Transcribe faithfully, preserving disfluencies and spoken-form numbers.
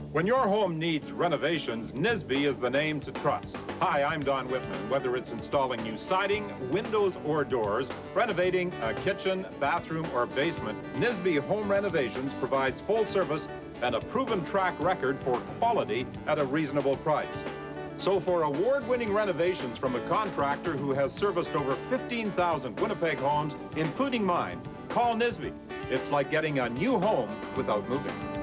When your home needs renovations, Nisby is the name to trust. Hi, I'm Don Whitman. Whether it's installing new siding, windows, or doors, renovating a kitchen, bathroom, or basement, Nisby Home Renovations provides full service and a proven track record for quality at a reasonable price. So for award-winning renovations from a contractor who has serviced over fifteen thousand Winnipeg homes, including mine, call Nisby. It's like getting a new home without moving.